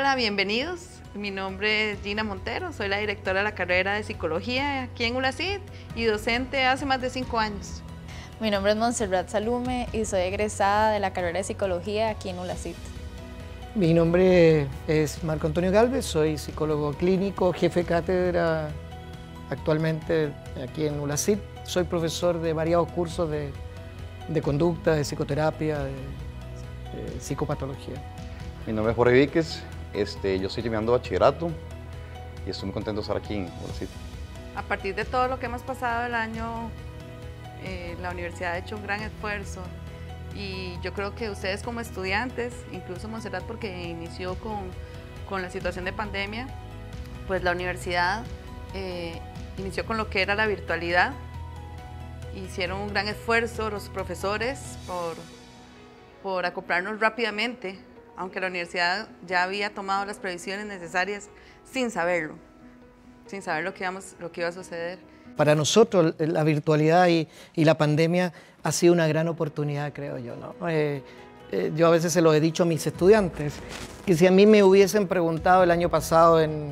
Hola, bienvenidos. Mi nombre es Gina Montero, soy la directora de la carrera de Psicología aquí en ULACID y docente hace más de 5 años. Mi nombre es Montserrat Salume y soy egresada de la carrera de Psicología aquí en ULACID. Mi nombre es Marco Antonio Galvez, soy psicólogo clínico, jefe de cátedra actualmente aquí en ULACID. Soy profesor de variados cursos de conducta, de psicoterapia, de psicopatología. Mi nombre es Jorge Víquez, yo estoy terminando bachillerato y estoy muy contento de estar aquí en ULACID. A partir de todo lo que hemos pasado el año, la universidad ha hecho un gran esfuerzo y yo creo que ustedes como estudiantes, incluso Montserrat porque inició con la situación de pandemia, pues la universidad inició con lo que era la virtualidad. Hicieron un gran esfuerzo los profesores por acoplarnos rápidamente, aunque la universidad ya había tomado las previsiones necesarias sin saberlo, sin saber lo que iba a suceder. Para nosotros la virtualidad y la pandemia ha sido una gran oportunidad, creo yo, ¿no? Yo a veces se lo he dicho a mis estudiantes, que si a mí me hubiesen preguntado el año pasado en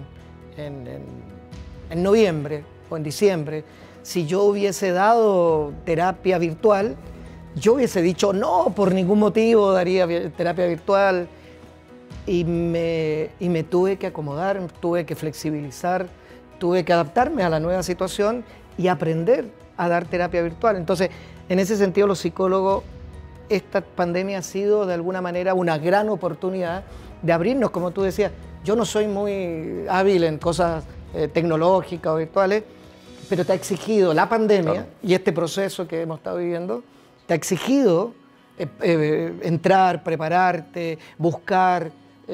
noviembre o en diciembre, si yo hubiese dado terapia virtual, yo hubiese dicho no, por ningún motivo daría terapia virtual. Y me tuve que acomodar, tuve que flexibilizar, tuve que adaptarme a la nueva situación y aprender a dar terapia virtual. Entonces, en ese sentido, los psicólogos, esta pandemia ha sido de alguna manera una gran oportunidad de abrirnos, como tú decías. Yo no soy muy hábil en cosas tecnológicas o virtuales, pero te ha exigido la pandemia, claro, y este proceso que hemos estado viviendo, te ha exigido entrar, prepararte, buscar,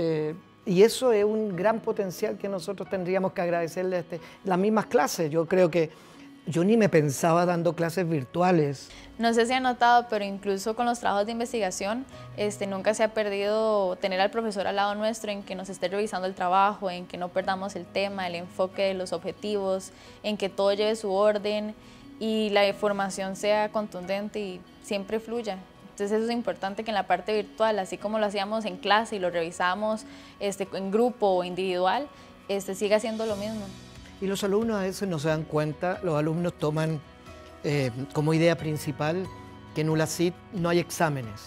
y eso es un gran potencial que nosotros tendríamos que agradecerle a las mismas clases. Yo creo que yo ni me pensaba dando clases virtuales. No sé si han notado, pero incluso con los trabajos de investigación, nunca se ha perdido tener al profesor al lado nuestro, en que nos esté revisando el trabajo, en que no perdamos el tema, el enfoque de los objetivos, en que todo lleve su orden y la información sea contundente y siempre fluya. Entonces eso es importante, que en la parte virtual, así como lo hacíamos en clase y lo revisábamos en grupo o individual, siga haciendo lo mismo. Y los alumnos a veces no se dan cuenta, los alumnos toman como idea principal que en ULACID no hay exámenes.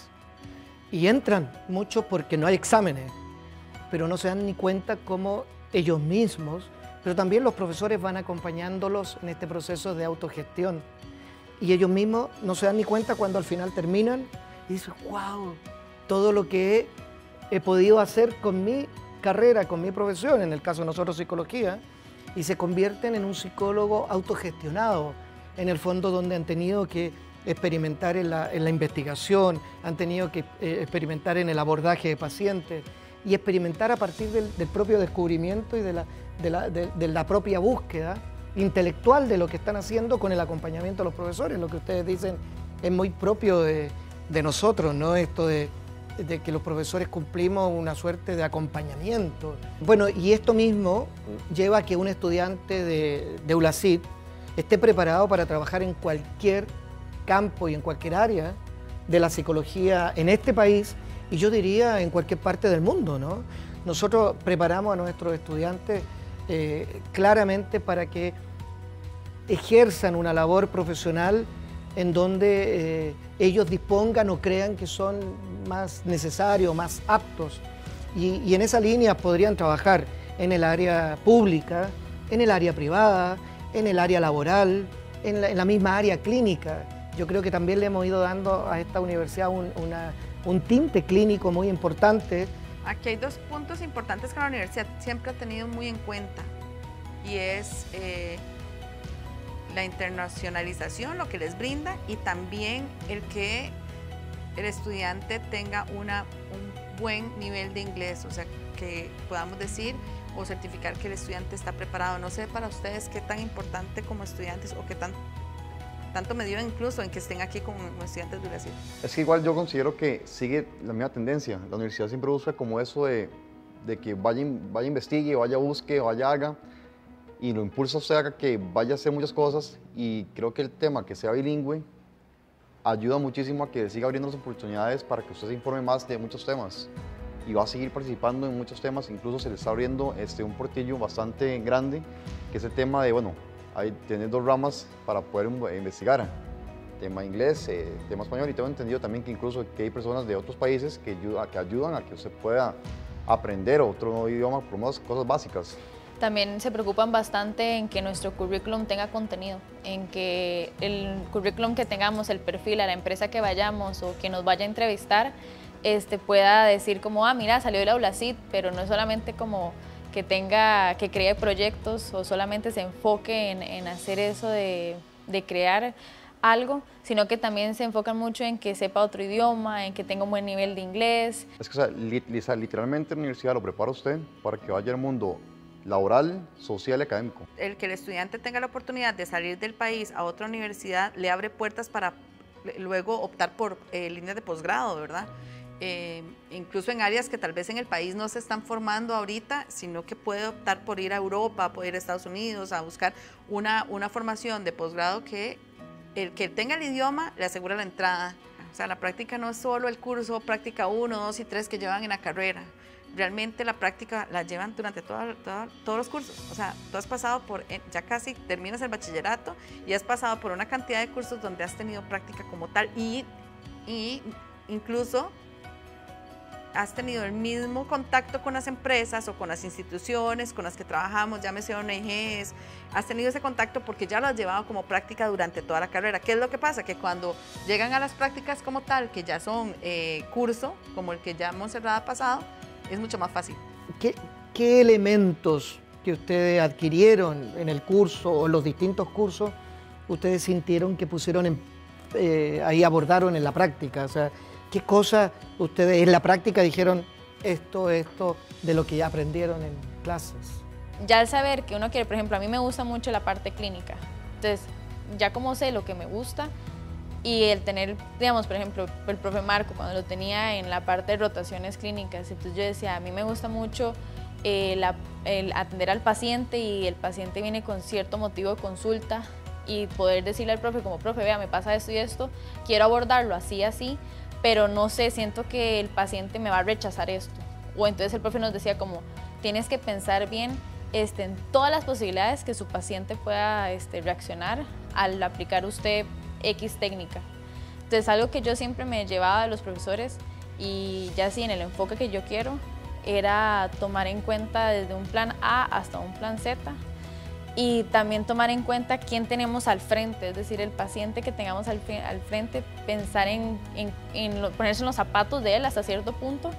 Y entran mucho porque no hay exámenes, pero no se dan ni cuenta cómo ellos mismos, pero también los profesores van acompañándolos en este proceso de autogestión. Y ellos mismos no se dan ni cuenta cuando al final terminan y dicen, wow, todo lo que he podido hacer con mi carrera, con mi profesión, en el caso de nosotros psicología, y se convierten en un psicólogo autogestionado, en el fondo donde han tenido que experimentar en la investigación, han tenido que experimentar en el abordaje de pacientes y experimentar a partir del propio descubrimiento y de la propia búsqueda intelectual de lo que están haciendo con el acompañamiento de los profesores. Lo que ustedes dicen es muy propio de nosotros, ¿no? Esto de que los profesores cumplimos una suerte de acompañamiento. Bueno, y esto mismo lleva a que un estudiante de ULACID esté preparado para trabajar en cualquier campo y en cualquier área de la psicología en este país y yo diría en cualquier parte del mundo, ¿no? Nosotros preparamos a nuestros estudiantes claramente para que ejerzan una labor profesional en donde ellos dispongan o crean que son más necesarios, más aptos. Y en esa línea podrían trabajar en el área pública, en el área privada, en el área laboral, en la misma área clínica. Yo creo que también le hemos ido dando a esta universidad un tinte clínico muy importante. Aquí hay 2 puntos importantes que la universidad siempre ha tenido muy en cuenta y es la internacionalización, lo que les brinda, y también el que el estudiante tenga un buen nivel de inglés, o sea, que podamos decir o certificar que el estudiante está preparado. No sé para ustedes qué tan importante como estudiantes o qué tanto me dio incluso en que estén aquí como estudiantes de Brasil. Es que igual yo considero que sigue la misma tendencia. La universidad siempre busca como eso de que vaya investigue, vaya busque, vaya haga, y lo impulsa a usted a que vaya a hacer muchas cosas, y creo que el tema que sea bilingüe ayuda muchísimo a que siga abriendo las oportunidades para que usted se informe más de muchos temas. y va a seguir participando en muchos temas, incluso se le está abriendo un portillo bastante grande, que es el tema de, bueno, tener 2 ramas para poder investigar, tema inglés, tema español, y tengo entendido también que incluso que hay personas de otros países que ayudan a que usted pueda aprender otro idioma por más cosas básicas. También se preocupan bastante en que nuestro currículum tenga contenido, en que el currículum que tengamos, el perfil a la empresa que vayamos o que nos vaya a entrevistar, pueda decir como, ah, mira, salió de la ULACIT, pero no es solamente como que cree proyectos o solamente se enfoque en hacer eso de crear algo, sino que también se enfocan mucho en que sepa otro idioma, en que tenga un buen nivel de inglés. Es que, o sea, literalmente la universidad lo prepara a usted para que vaya al mundo laboral, social y académico. El que el estudiante tenga la oportunidad de salir del país a otra universidad le abre puertas para luego optar por líneas de posgrado, ¿verdad? Incluso en áreas que tal vez en el país no se están formando ahorita, sino que puede optar por ir a Europa, puede ir a Estados Unidos a buscar una formación de posgrado que el que tenga el idioma le asegura la entrada. O sea, la práctica no es solo el curso, práctica 1, 2 y 3 que llevan en la carrera. Realmente la práctica la llevan durante todos los cursos. O sea, tú has pasado por, ya casi terminas el bachillerato y has pasado por una cantidad de cursos donde has tenido práctica como tal y incluso has tenido el mismo contacto con las empresas o con las instituciones con las que trabajamos, llámese ONGs, has tenido ese contacto porque ya lo has llevado como práctica durante toda la carrera. ¿Qué es lo que pasa? Que cuando llegan a las prácticas como tal, que ya son curso, como el que ya Montserrat ha pasado, es mucho más fácil. ¿Qué elementos que ustedes adquirieron en el curso o los distintos cursos ustedes sintieron que pusieron ahí abordaron en la práctica? O sea, ¿qué cosas ustedes en la práctica dijeron esto de lo que ya aprendieron en clases? Ya al saber que uno quiere, por ejemplo, a mí me gusta mucho la parte clínica, entonces ya como sé lo que me gusta y el tener, digamos, por ejemplo, el profe Marco cuando lo tenía en la parte de rotaciones clínicas, entonces yo decía, a mí me gusta mucho el atender al paciente y el paciente viene con cierto motivo de consulta y poder decirle al profe como, profe, vea, me pasa esto y esto, quiero abordarlo así, así, pero no sé, siento que el paciente me va a rechazar esto. O entonces el profe nos decía como, tienes que pensar bien en todas las posibilidades que su paciente pueda reaccionar al aplicar usted X técnica. Entonces algo que yo siempre me llevaba de los profesores y ya sí en el enfoque que yo quiero era tomar en cuenta desde un plan A hasta un plan Z y también tomar en cuenta quién tenemos al frente, es decir, el paciente que tengamos al frente, pensar en ponerse en los zapatos de él hasta cierto punto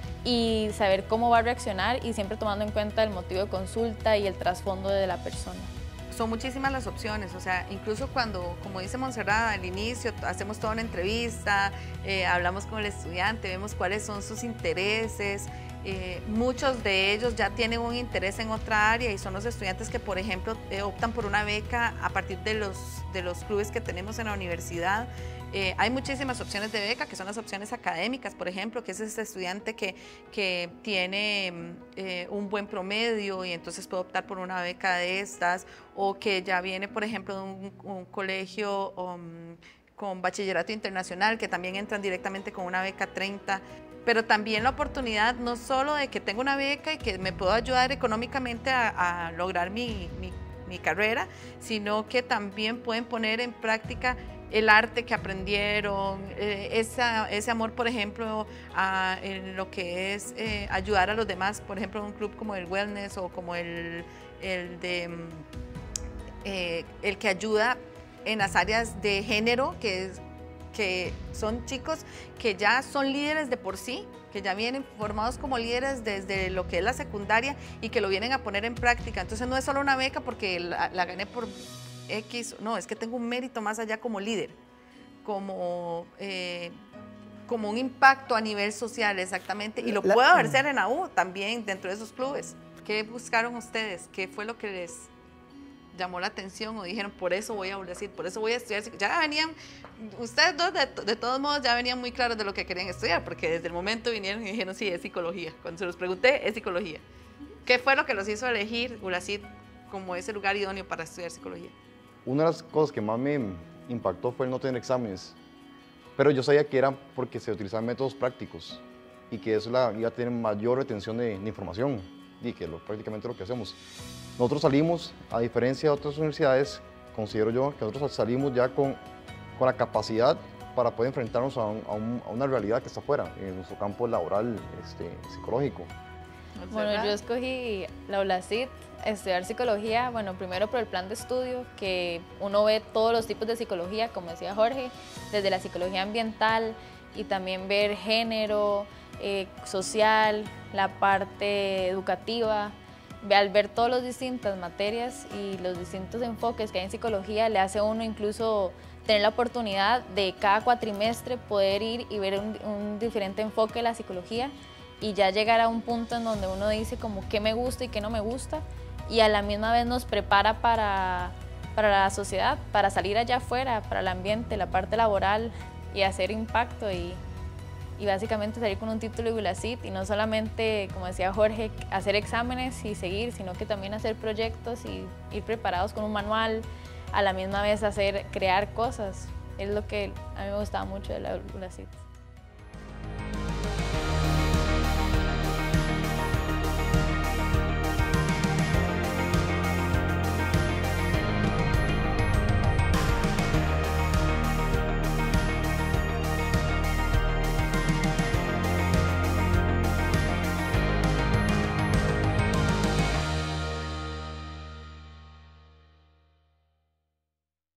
y saber cómo va a reaccionar y siempre tomando en cuenta el motivo de consulta y el trasfondo de la persona. Son muchísimas las opciones, o sea, incluso cuando, como dice Montserrat al inicio, hacemos toda una entrevista, hablamos con el estudiante, vemos cuáles son sus intereses, muchos de ellos ya tienen un interés en otra área y son los estudiantes que, por ejemplo, optan por una beca a partir de los clubes que tenemos en la universidad. Hay muchísimas opciones de beca, que son las opciones académicas, por ejemplo, que es este estudiante que tiene un buen promedio y entonces puede optar por una beca de estas, o que ya viene, por ejemplo, de un colegio con bachillerato internacional, que también entran directamente con una beca 30. Pero también la oportunidad no solo de que tengo una beca y que me puedo ayudar económicamente a lograr mi carrera, sino que también pueden poner en práctica el arte que aprendieron, ese amor, por ejemplo, en lo que es ayudar a los demás, por ejemplo, en un club como el Wellness o como el que ayuda en las áreas de género, que son chicos que ya son líderes de por sí, que ya vienen formados como líderes desde lo que es la secundaria y que lo vienen a poner en práctica. Entonces no es solo una beca porque la gané por X, no, es que tengo un mérito más allá como líder, como un impacto a nivel social exactamente, y lo puedo ejercer en la U también dentro de esos clubes. ¿Qué buscaron ustedes? ¿Qué fue lo que les llamó la atención o dijeron, por eso voy a decir, por eso voy a estudiar? Ya venían, ustedes dos de todos modos ya venían muy claros de lo que querían estudiar, porque desde el momento vinieron y dijeron, sí, es psicología. Cuando se los pregunté, es psicología. ¿Qué fue lo que los hizo elegir ULACIT como ese lugar idóneo para estudiar psicología? Una de las cosas que más me impactó fue el no tener exámenes, pero yo sabía que era porque se utilizaban métodos prácticos. y que eso iba a tener mayor retención de información y que prácticamente lo que hacemos. Nosotros salimos, a diferencia de otras universidades, considero yo que nosotros salimos ya con la capacidad para poder enfrentarnos a una realidad que está afuera, en nuestro campo laboral psicológico. Bueno, yo escogí la ULACIT, estudiar psicología, bueno, primero por el plan de estudio, que uno ve todos los tipos de psicología, como decía Jorge, desde la psicología ambiental y también ver género, social, la parte educativa. Al ver todas las distintas materias y los distintos enfoques que hay en psicología, le hace a uno incluso tener la oportunidad de cada cuatrimestre poder ir y ver un diferente enfoque de la psicología y ya llegar a un punto en donde uno dice como qué me gusta y qué no me gusta, y a la misma vez nos prepara para la sociedad, para salir allá afuera, para el ambiente, la parte laboral y hacer impacto y básicamente salir con un título de ULACIT y no solamente, como decía Jorge, hacer exámenes y seguir, sino que también hacer proyectos y ir preparados con un manual, a la misma vez crear cosas. Es lo que a mí me gustaba mucho de la ULACIT.